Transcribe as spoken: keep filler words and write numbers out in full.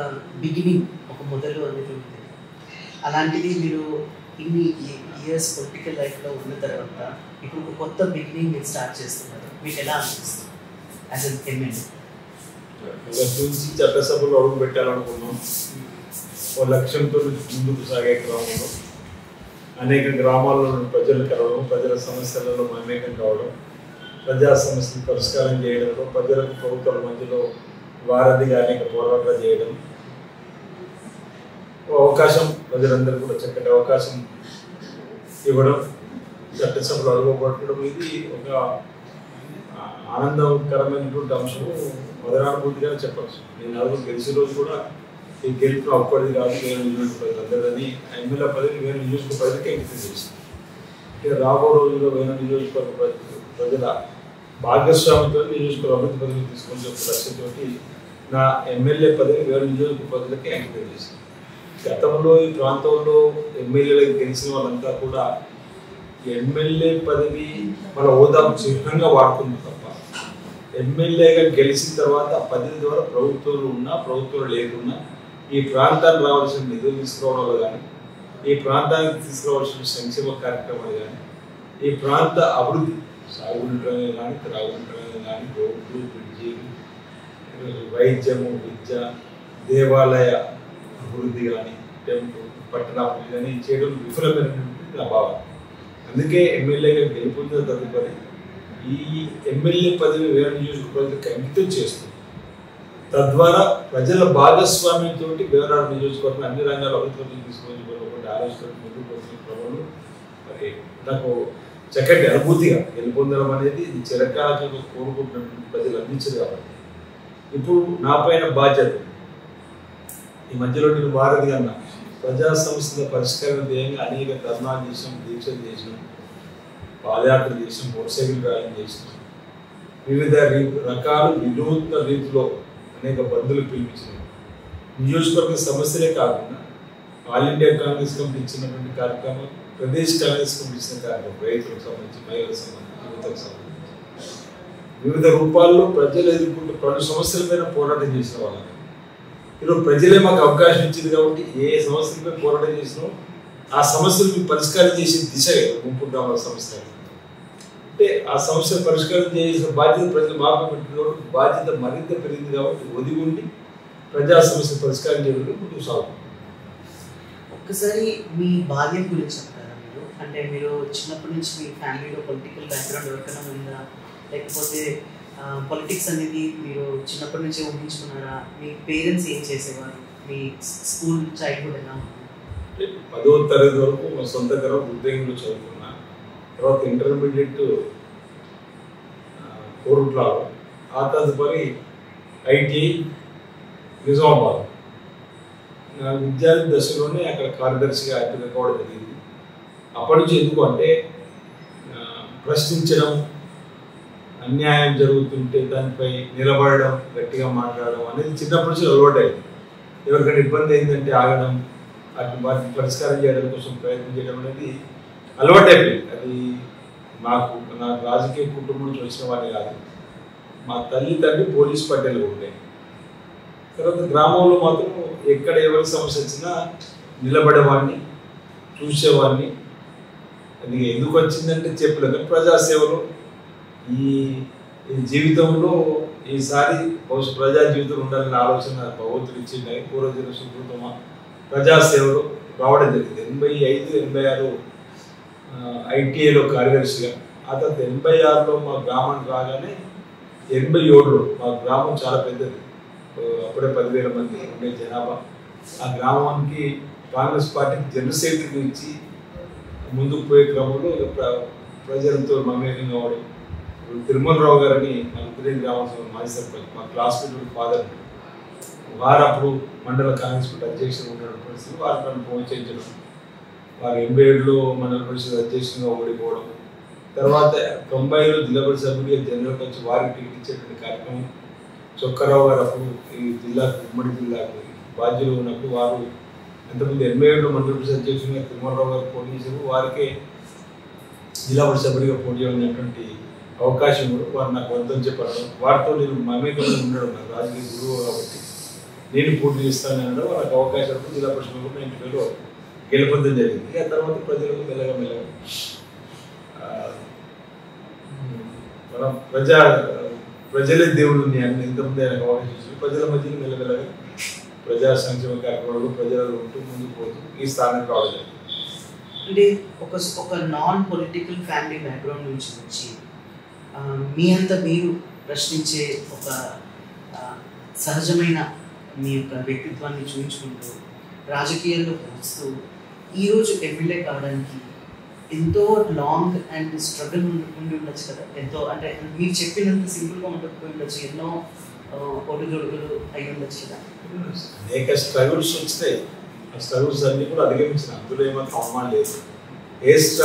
Beginning, ఒక మొదలు అనేది ఉంటుంది. అలాంటిది మీరు ఇన్ని ఇయర్స్ పొలిటికల్ లైఫ్లో ఉన్న తర్వాత ఇప్పుడు ఒక కొత్త బిగినింగ్ మీరు స్టార్ట్ చేస్తున్నారు, మీకు ఎలా అనిపిస్తుంది యాజ్ అన్ ఎమ్మెల్యే? మొదటి నుంచి చట్టసభలో అడుగు పెట్టాలనుకున్నాం. ఓ లక్ష్యంతో ముందుకు సాగే క్రమంలో అనేక గ్రామాల్లో ప్రజలు కలవడం, ప్రజల సమస్యలలో మమేకం కావడం, ప్రజా సమస్యలు పరిష్కారం చేయడంలో ప్రజలకు ప్రభుత్వాల మధ్యలో వారధిగా అనేక పోరాటాలు చేయడం, అవకాశం ప్రజలందరూ కూడా చక్కటి అవకాశం ఇవ్వడం, చట్టసభలో అడుగుపడడం, ఇది ఒక ఆనందకరమైనటువంటి అంశము. మొదలనుభూతిగా చెప్పచ్చు. నేను అడుగు గెలిచిన రోజు కూడా ఈ గెలుపు ఒక్కడిది కాదు, వేరే నియోజకవర్గం అందరిదని ఎమ్మెల్యే పదవి వేరే నియోజకవర్గ ప్రజలకే అంకితం చేస్తుంది. ఇక రాబో రోజుల్లో వేరే నియోజకవర్గ ప్రజల భాగస్వామితో నియోజకవర్గ అభివృద్ధి పదవి తీసుకొని చెప్పే లక్ష్యంతో నా ఎమ్మెల్యే పదవి వేరే నియోజకవర్గ ప్రజలకే అంకితం చేసింది. గతంలో ఈ ప్రాంతంలో ఎమ్మెల్యేలకు గెలిచిన వాళ్ళంతా కూడా ఎమ్మెల్యే పదవి మన హోదాకు చిహ్నంగా వాడుతుంది తప్ప ఎమ్మెల్యేగా గెలిచిన తర్వాత ఆ పదవి ద్వారా ప్రభుత్వంలో ఉన్నా ప్రభుత్వంలో లేకున్నా ఈ ప్రాంతానికి రావాల్సిన నిధులు తీసుకురావడంలో కానీ, ఈ ప్రాంతానికి తీసుకురావాల్సిన సంక్షేమ కార్యక్రమాలు కానీ, ఈ ప్రాంత అభివృద్ధి సాగుంటమే కానీ త్రాగుంటమే కానీ రోడ్లు, బ్రిడ్జీలు, వైద్యము, విద్య, దేవాలయ అభివృద్ధి కానీ, టెంపుల్ పట్టణాభివృద్ధి కానీ చేయడం విఫలమైనటువంటి నా భావన. అందుకే ఎమ్మెల్యేగా గెలుపొందిన తదుపరి ఈ ఎమ్మెల్యే పదవి వేరే నియోజకవర్గానికి అంకితం చేస్తుంది. తద్వారా ప్రజల భాగస్వామ్యంతో వేరే నియోజకవర్గం అన్ని రంగాల అభివృద్ధి తీసుకొని ఆలోచన ముందుకు వచ్చిన క్రమంలో మరి నాకు చక్కటి అనుభూతిగా గెలుపొందడం అనేది ఇది చిరకాలంగా కోరుకుంటున్నటువంటి ప్రజలు అందించదు. కాబట్టి ఇప్పుడు నా పైన బాధ్యత, ఈ మధ్యలో నేను వారధిగా అన్నా, ప్రజా సమస్యల పరిష్కార ధ్యేయంగా అనేక ధర్నాలు చేసాం, దీక్షలు చేసినాం, పాదయాత్ర చేసాం, మోటార్ సైకిల్ ర్యాలీ చేసినాం, వివిధ రకాల వినూత్న రీతిలో అనేక బంధువులు పిలిపించినాం. నియోజకవర్గ సమస్యలే కాకుండా ఆల్ ఇండియా కాంగ్రెస్ కమిటీ ఇచ్చినటువంటి కార్యక్రమం, ప్రదేశ్ కాంగ్రెస్ కమిటీ ఇచ్చిన కార్యక్రమం, రైతులకు సంబంధించి, మహిళలకు సంబంధించి, యువతకు సంబంధించి వివిధ రూపాల్లో ప్రజలు ఎదుర్కొంటూ పలు సమస్యల పైన పోరాటం చేసిన వాళ్ళని ఈరోజు ప్రజలే మాకు అవకాశం ఇచ్చింది. కాబట్టి ఏ సమస్యలపై పోరాటం చేసినా ఆ సమస్యలు పరిష్కారం చేసే దిశ గుంపు గ్రామాల సమస్య అంటే ఆ సమస్య పరిష్కారం చేసిన బాధ్యత ప్రజలు మాపై పెట్టిన బాధ్యత మరింత పెరిగింది. కాబట్టి ఒదిగి ఉండి ప్రజా సమస్య పరిష్కారం చేయడం ముందుకు సాగుతుంది. ఒక్కసారి మీ బాల్యం గురించి చెప్తారా మీరు? అంటే మీరు చిన్నప్పటి నుంచి మీ ఫ్యామిలీలో పొలిటికల్ బ్యాక్గ్రౌండ్ ఎవరికైనా ఉందా, లేకపోతే పొలిటిక్స్ అనేది మీరు చిన్నప్పటి నుంచే ఊహించుకున్నారా? మీ పేరెంట్స్ ఏం చేసేవారు? మీ స్కూల్ చైల్డ్హుడ్ ఎలా ఉంది? పదో తరగతి వరకు మా సొంత గ్రామం ఉద్యోగంలో చదువుకున్నా. తర్వాత ఇంటర్మీడియట్ కోరుట్లాలో, ఆ తదుపరి ఐటీఐ నిజామాబాద్. నా విద్యార్థి దశలోనే అక్కడ కార్యదర్శిగా ఎంపిక కావడం జరిగింది. అప్పటి నుంచి ఎందుకు అంటే ప్రశ్నించడం, అన్యాయం జరుగుతుంటే దానిపై నిలబడడం, గట్టిగా మాట్లాడడం అనేది చిన్నప్పటి నుంచి అలవాటైంది. ఎవరికైనా ఇబ్బంది అయిందంటే ఆగడం, వాటిని వాటిని పరిష్కారం చేయడం కోసం ప్రయత్నం చేయడం అనేది అలవాటైపోయింది. అది నాకు నాకు రాజకీయ కుటుంబం నుంచి వచ్చిన వాడిని కాదు. మా తల్లి తండ్రి పోలీస్ పట్టేలు ఉంటాయి. తర్వాత గ్రామంలో మాత్రం ఎక్కడ ఎవరి సమస్య వచ్చినా నిలబడేవాడిని, చూసేవాడిని. అది ఎందుకు వచ్చిందంటే చెప్పలేదు, ప్రజాసేవలో ఈ జీవితంలో ఈసారి భవిష్యత్ ప్రజా జీవితం ఉండాలనే ఆలోచన భగవంతుడు ఇచ్చింది. పూర్వజన సుకృతమా ప్రజాసేవలో రావడం జరిగింది. ఎనభై ఐదు ఎనభై ఆరు ఐటీఐలో కార్యదర్శిగా, ఆ తర్వాత ఎనభై ఆరులో మా గ్రామానికి రాగానే ఎనభై ఏడులో మా గ్రామం చాలా పెద్దది, అప్పుడే పదివేల మంది ఉండే జనాభా. ఆ గ్రామానికి కాంగ్రెస్ పార్టీకి జనరల్ సెక్రటరీ ఇచ్చి ముందుకు పోయే క్రమంలో ప్రజలతో మమేకం కావడం. తిరుమలరావు గారని మా ఉత్తరేని గ్రామం మాజీ సర్పంచ్, మా క్లాస్మేట్ ఫాదర్, వారు అప్పుడు మండల కాంగ్రెస్ పార్టీ అధ్యక్షులు ఉండడం పరిస్థితి, వారు నన్ను ప్రోత్సహించడం. వారు ఎనభై ఏడులో మండల పరిషత్ అధ్యక్షులుగా ఓడిపోవడం. తర్వాత తొంభైలో జిల్లా పరిషత్ సభ్యుడిగా జనరల్కి వచ్చి వారికి టికెట్ ఇచ్చేటువంటి కార్యక్రమం. చొక్కరావు గారు అప్పుడు ఈ జిల్లాకు, ఉమ్మడి జిల్లాకు బాధ్యులు ఉన్నప్పుడు వారు ఎంతమంది ఎనభై ఏడులో మండల పరిషత్ అధ్యక్షులుగా తిరుమలరావు గారు పోటీ చేశారు. వారికే జిల్లా పరిషత్ సభ్యుడిగా పోటీ చేయడానికి అవకాశం కూడా వారు నాకు వద్దని చెప్పడం. వారితో నేను మమేకంగా ఉండడం, నాకు రాజకీయ గురువు కాబట్టి నేను పోటీ చేస్తాను అనడం వాళ్ళకి అవకాశం జిల్లా పరిషత్ కూడా నైన్టీ ఫైవ్లో గెలుపొందడం జరిగింది. ఆ తర్వాత ప్రజలకు మెల్లగా మెల్లగా మన ప్రజా ప్రజలే దేవుడు అని ఇంతకుముందు ఆయనకు అవకాశం ఇచ్చారు. ప్రజల మధ్యలో మెల్లమెల్లగా ప్రజా సంక్షేమ కార్యక్రమాలు ప్రజలు ఉంటూ ముందుకు పోతూ ఈ స్థానానికి రావడం జరిగింది. అంటే ఒక ఒక నాన్ పొలిటికల్ ఫ్యామిలీ బ్యాక్గ్రౌండ్ నుంచి వచ్చి మీ అంతా మీరు ప్రశ్నించే ఒక సహజమైన మీ యొక్క వ్యక్తిత్వాన్ని చూపించుకుంటూ రాజకీయాల్లో వస్తూ ఈరోజు ఎమ్మెల్యే కావడానికి ఎంతో లాంగ్ అండ్ స్ట్రగుల్ ఉండి ఉండొచ్చు కదా. ఎంతో అంటే మీరు చెప్పినంత సింపుల్గా ఉండకపోయి ఉండొచ్చు, ఎన్నో ఒడుదొడుగులు అయి ఉండొచ్చు కదా. అనేక స్ట్రగుల్స్ వచ్చినాయి. ఆ స్ట్రగుల్స్ అన్నీ కూడా అధిగమించిన అందులో ఏమాత్రం అవమానం లేదు. ఏ